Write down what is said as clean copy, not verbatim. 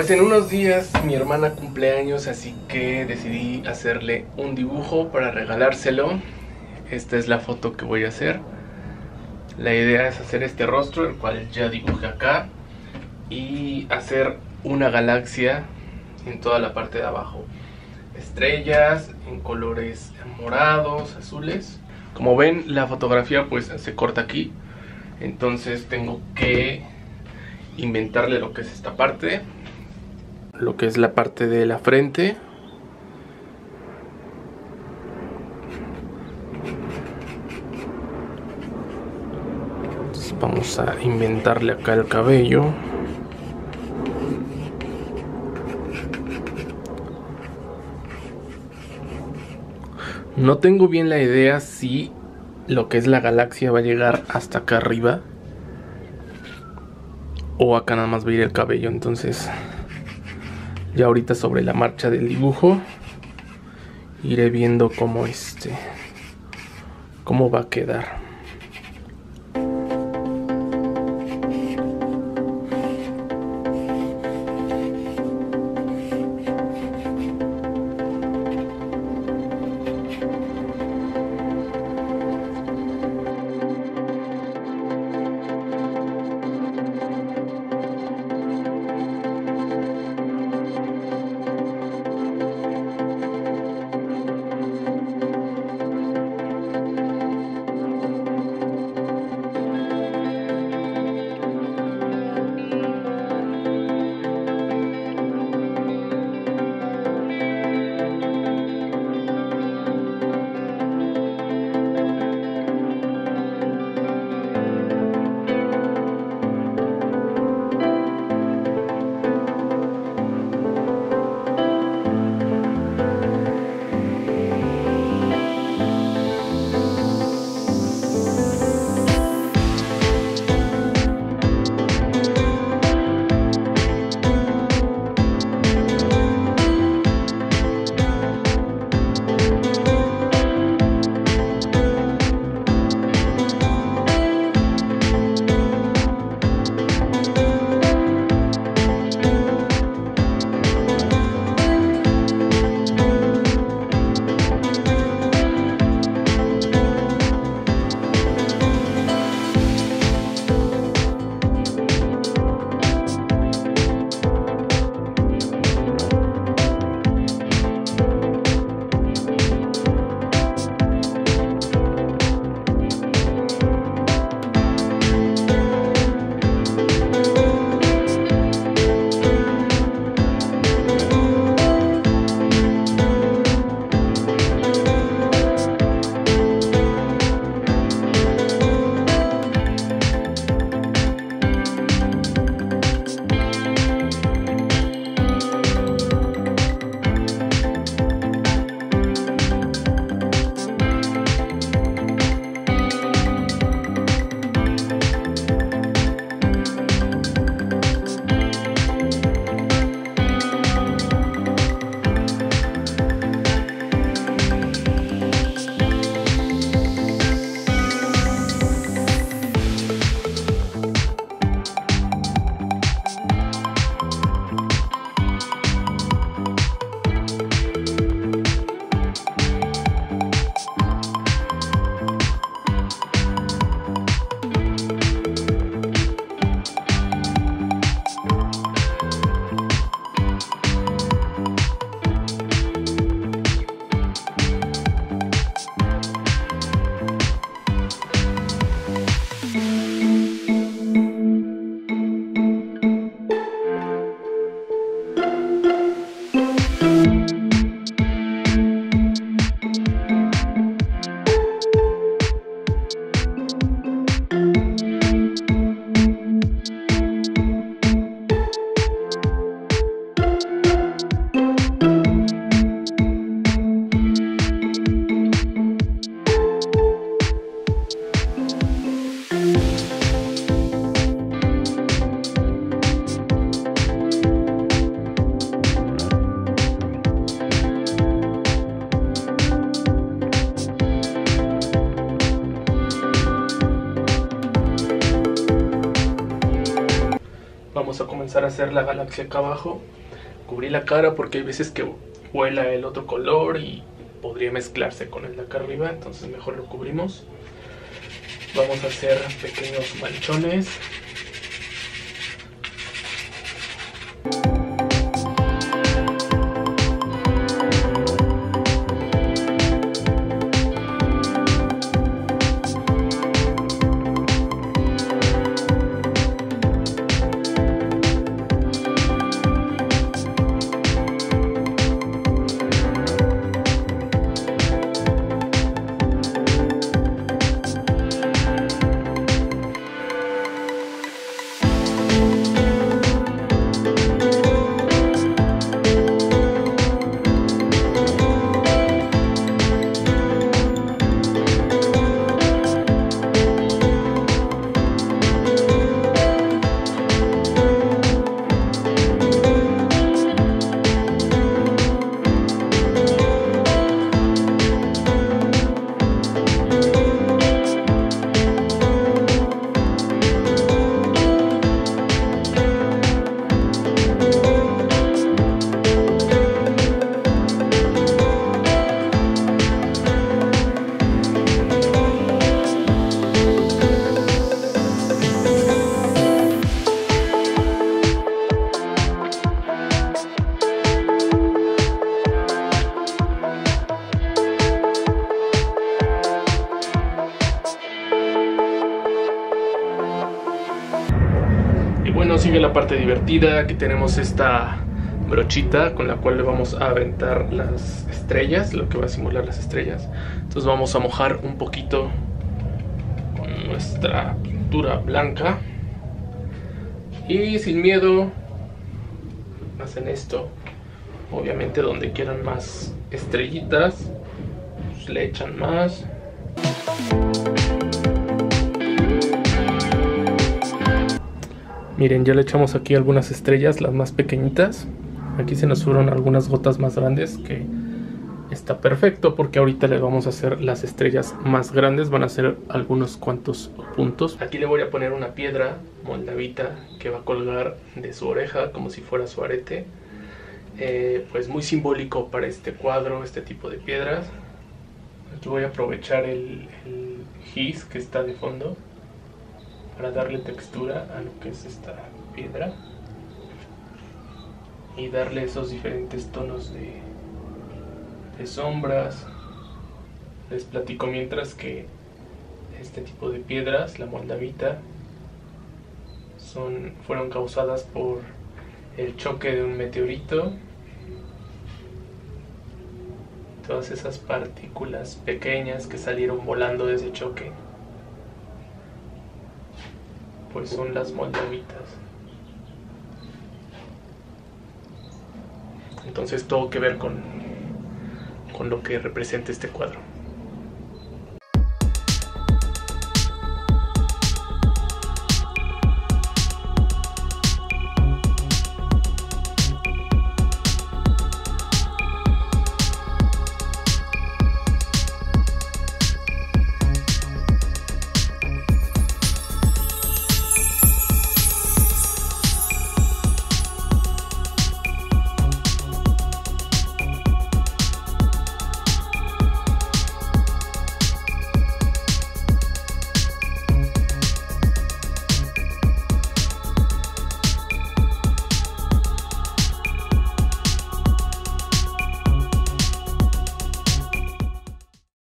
Pues en unos días mi hermana cumpleaños, así que decidí hacerle un dibujo para regalárselo. Esta es la foto que voy a hacer. La idea es hacer este rostro, el cual ya dibujé acá, y hacer una galaxia en toda la parte de abajo. Estrellas en colores morados, azules. Como ven, la fotografía pues se corta aquí, entonces tengo que inventarle lo que es esta parte, lo que es la parte de la frente. Entonces vamos a inventarle acá el cabello. No tengo bien la idea si lo que es la galaxia va a llegar hasta acá arriba o acá nada más va a ir el cabello. Entonces ya ahorita sobre la marcha del dibujo iré viendo cómo va a quedar. vamos a comenzar a hacer la galaxia acá abajo. Cubrí la cara porque hay veces que vuela el otro color y podría mezclarse con el de acá arriba, entonces mejor lo cubrimos. Vamos a hacer pequeños manchones. Bueno, sigue la parte divertida. Aquí tenemos esta brochita con la cual le vamos a aventar las estrellas, lo que va a simular las estrellas. Entonces vamos a mojar un poquito con nuestra pintura blanca y sin miedo hacen esto. Obviamente donde quieran más estrellitas, pues le echan más. Miren, ya le echamos aquí algunas estrellas, las más pequeñitas. Aquí se nos fueron algunas gotas más grandes, que está perfecto porque ahorita le vamos a hacer las estrellas más grandes. Van a ser algunos cuantos puntos. Aquí le voy a poner una piedra moldavita que va a colgar de su oreja como si fuera su arete. Pues muy simbólico para este cuadro, este tipo de piedras. Aquí voy a aprovechar el gis que está de fondo para darle textura a lo que es esta piedra y darle esos diferentes tonos de sombras. Les platico mientras que este tipo de piedras, la moldavita, fueron causadas por el choque de un meteorito. Todas esas partículas pequeñas que salieron volando de ese choque, pues son las moldavitas. Entonces todo que ver con lo que representa este cuadro.